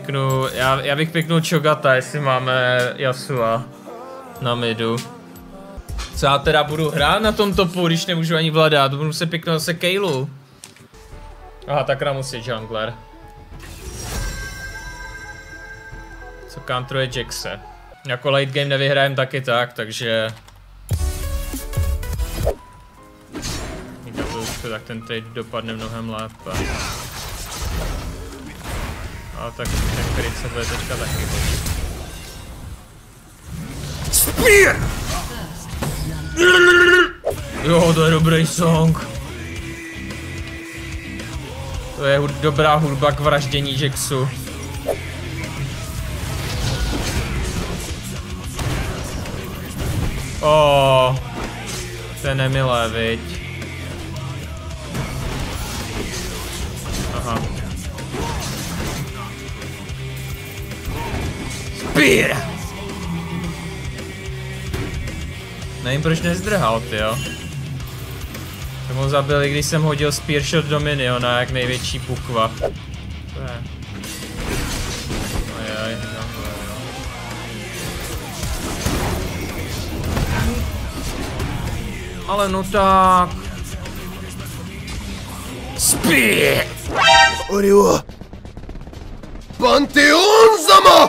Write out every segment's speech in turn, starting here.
Já bych piknul Chogata, jestli máme Yasua na midu. Co já teda budu hrát na tom topu, když nemůžu ani vladat, budu se piknout zase Kaylu. Aha, tak Ramus je jungler. Co counteruje Jaxe. Jako late game nevyhrajem taky tak, takže... Tak ten trade dopadne mnohem lépe. Ale tak ten kryt se bude teďka taky hodit. Spear! Jo, to je dobrý song. To je dobrá hudba k vraždění Jaxu. To je nemilé, viď? Aha. Spear! Nevím, proč nezdrhal, tyjo. Jsem ho zabil, i když jsem hodil Spear Shot do miniona, jak největší bukva. To je... Ajaj, ale no tak... Spear! Oriwa! Pantheon sama!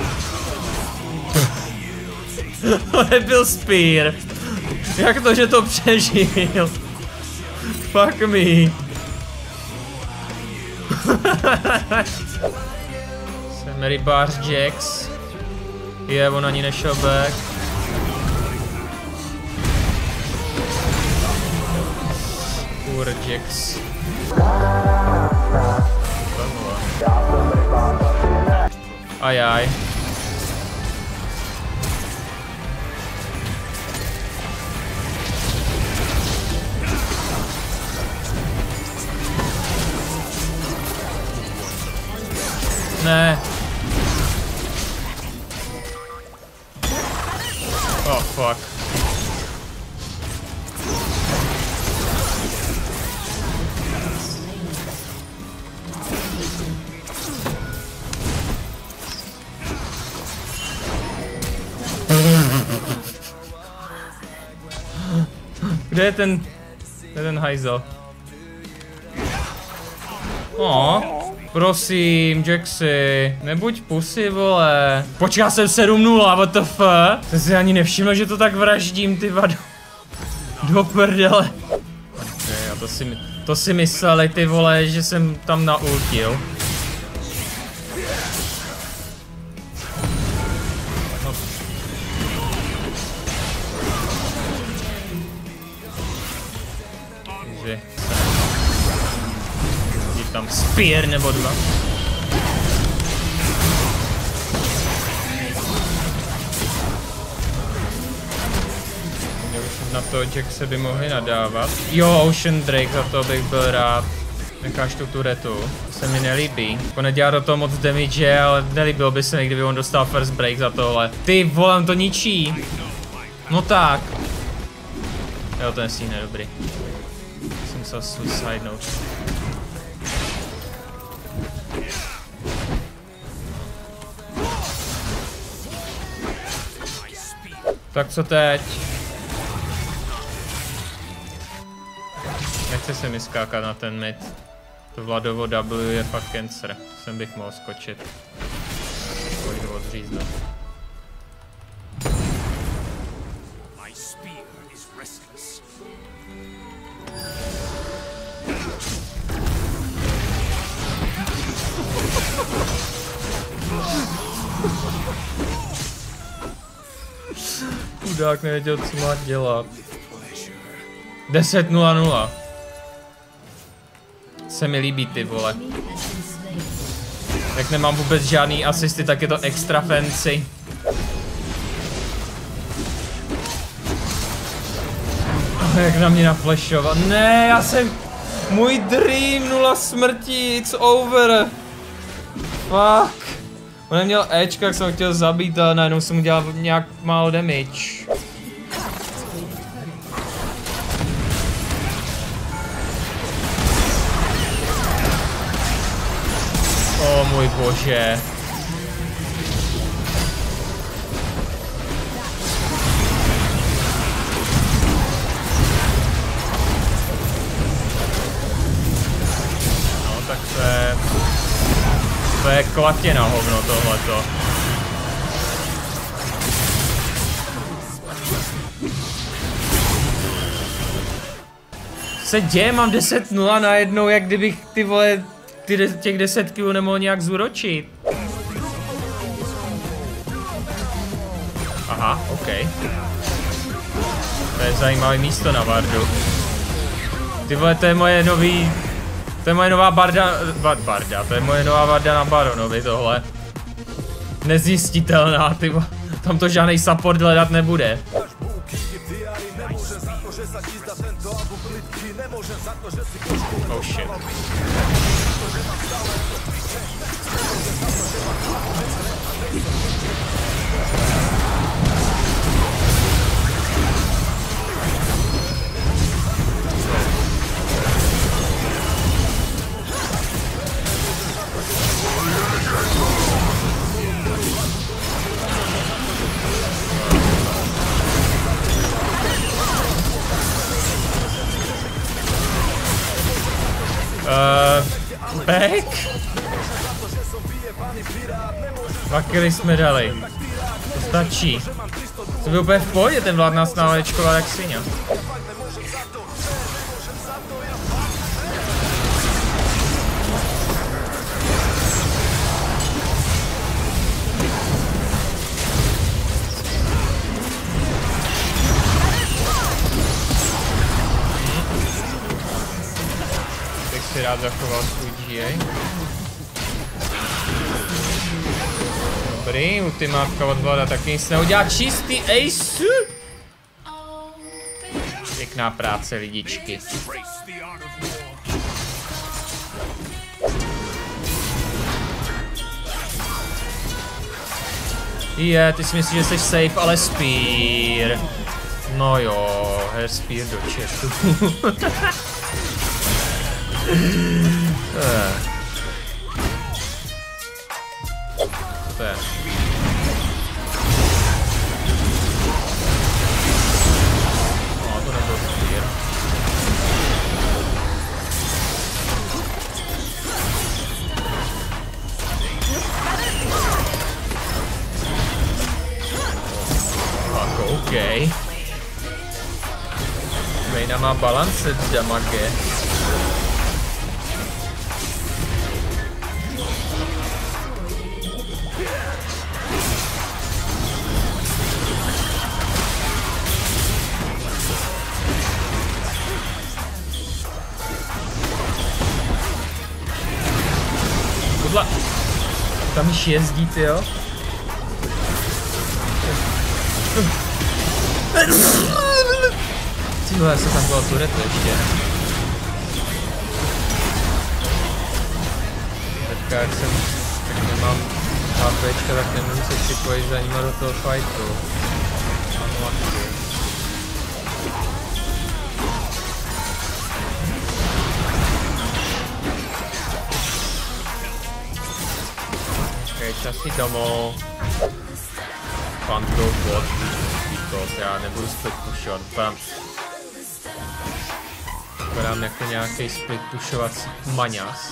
To nebyl Spear. Jak to, že to přežil? Fuck me. Jsem Rybář Jax. Je, on ani nešel back. Poor Jax. Ajaj. Ne. Oh fuck. Kde je ten hajzel? Prosím, Jaxi, nebuď pusy, vole. Počkal jsem 7-0, what the fuck? Jsem si ani nevšiml, že to tak vraždím, ty vado. Do prdele. Okay, a to si mysleli, ty vole, že jsem tam naultil. Tam Spear nebo dva. Na to Jaxe by mohli nadávat. Jo, Ocean Drake, za to bych byl rád. Necháš tu turetu, to se mi nelíbí. On nedělá do toho moc damage, ale nelíbilo by se mi, kdyby on dostal first break za tohle. Ty vole, on to ničí. No tak. Jo, to je stihne dobrý. Jsem musel suicidenout. Tak co teď? Nechce se mi skákat na ten mid. To Vladovo W je fakt cancer. Sem bych mohl skočit. Pojď ho odříznout. Chudák nevěděl, co má dělat. 10-0-0. Se mi líbí, ty vole. Jak nemám vůbec žádný asisty, tak je to extra fancy. Jak na mě naflashoval. Ne, já jsem... Můj dream, 0 smrti, it's over. Fuck. On neměl Ečka, jak jsem ho chtěl zabít, ale najednou jsem mu dělal nějak málo damage. O můj bože. To je klatě na hovno tohleto. Se děje, mám 10-0 najednou, jak kdybych ty vole, těch 10 kg nemohl nějak zúročit. Aha, OK. To je zajímavé místo na Vardu. Ty vole, to je moje nový... To je moje nová barda... to je moje nová Varda na Baronovi tohle. Nezjistitelná, ty vole. Tam to žádnej support hledat nebude. Oh shit. Back? Dva killy jsme dali. To stačí. To byl úplně v pohodě, ten vlád nás nálečkoval jak svině. Si rád zachoval svůj GA. Dobrý, ultimátka od Vlada taky nic neudělá. Čistý ace. Pěkná práce, lidičky. Je, ty si myslíš, že jsi safe, ale Spear. No jo, her Spear do chatu. To je. No, to nebyl Spear. Tak, OK. Vejna má balance damage. Tam již jezdí, jo? Ty vole, já jsem tam byl turetu ještě. Teďka, jak jsem, tak nemám HPčka, tak nemůžu se připojit za nima do toho fightu. Mám laky. Čas si domů. Panto, bot, to já nebudu split pushovat, vypadám jako nějaký split pushovací maňas.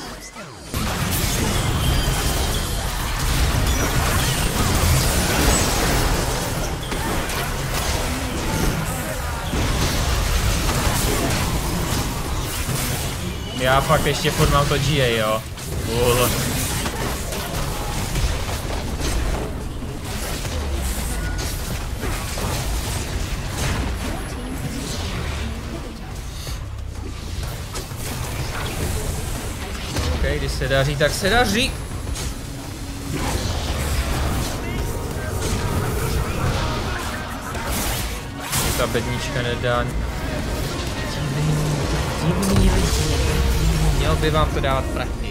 Já fakt ještě furt mám to GA, jo. Když se daří, tak se daří. Ta bednička nedá. Divný lidi. Měl by vám to dávat prach.